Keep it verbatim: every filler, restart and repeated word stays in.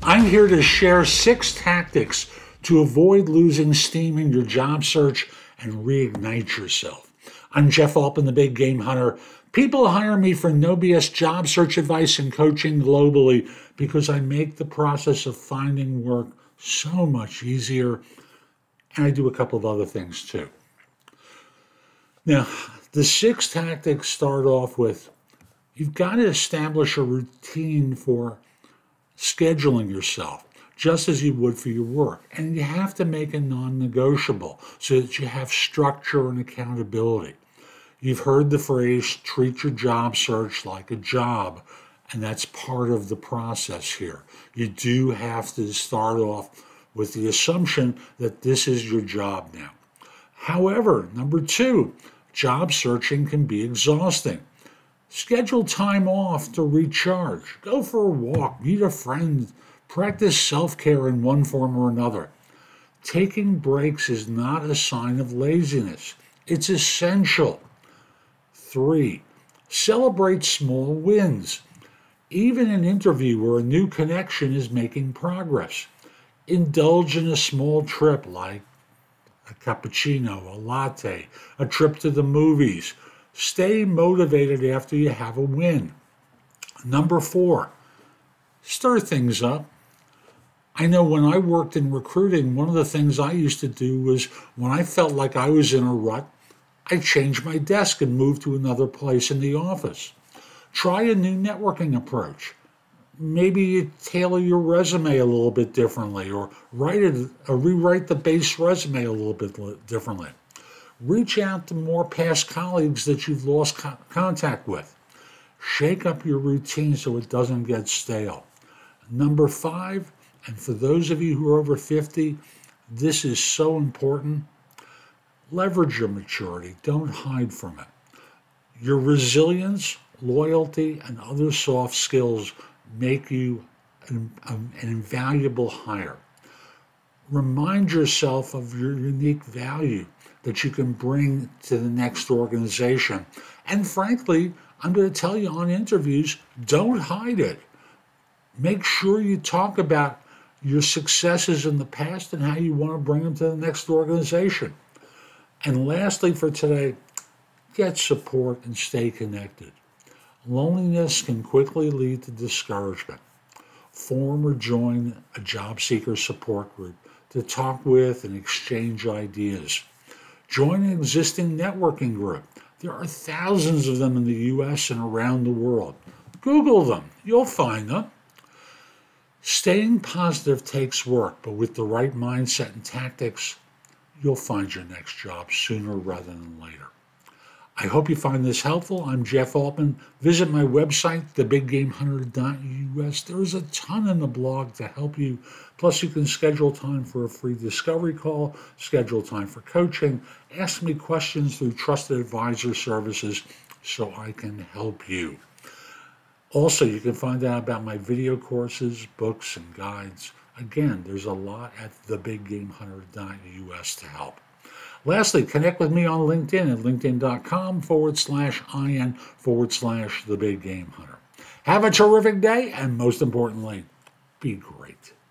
I'm here to share six tactics to avoid losing steam in your job search and reignite yourself. I'm Jeff Altman, the Big Game Hunter. People hire me for no B S job search advice and coaching globally because I make the process of finding work so much easier, and I do a couple of other things too. Now, the six tactics start off with, you've got to establish a routine for scheduling yourself, just as you would for your work. And you have to make it non-negotiable so that you have structure and accountability. You've heard the phrase, treat your job search like a job, and that's part of the process here. You do have to start off with the assumption that this is your job now. However, number two, job searching can be exhausting. Schedule time off to recharge. Go for a walk, meet a friend, practice self-care in one form or another. Taking breaks is not a sign of laziness. It's essential. Three, celebrate small wins. Even an interview or a new connection is making progress. Indulge in a small trip like a cappuccino, a latte, a trip to the movies. Stay motivated after you have a win. Number four, stir things up. I know when I worked in recruiting, one of the things I used to do was when I felt like I was in a rut, I changed my desk and moved to another place in the office. Try a new networking approach. Maybe you tailor your resume a little bit differently, or write it, or rewrite the base resume a little bit differently. Reach out to more past colleagues that you've lost co- contact with. Shake up your routine so it doesn't get stale. Number five, and for those of you who are over fifty, this is so important. Leverage your maturity. Don't hide from it. Your resilience, loyalty, and other soft skills make you an, an invaluable hire. Remind yourself of your unique value that you can bring to the next organization. And frankly, I'm going to tell you on interviews, don't hide it. Make sure you talk about your successes in the past and how you want to bring them to the next organization. And lastly for today, get support and stay connected. Loneliness can quickly lead to discouragement. Form or join a job seeker support group to talk with and exchange ideas. Join an existing networking group. There are thousands of them in the U S and around the world. Google them. You'll find them. Staying positive takes work, but with the right mindset and tactics, you'll find your next job sooner rather than later. I hope you find this helpful. I'm Jeff Altman. Visit my website, the big game hunter dot U S. There's a ton in the blog to help you. Plus, you can schedule time for a free discovery call, schedule time for coaching, ask me questions through trusted advisor services so I can help you. Also, you can find out about my video courses, books, and guides. Again, there's a lot at the big game hunter dot U S to help. Lastly, connect with me on LinkedIn at linkedin.com forward slash IN forward slash the big game hunter. Have a terrific day, and most importantly, be great.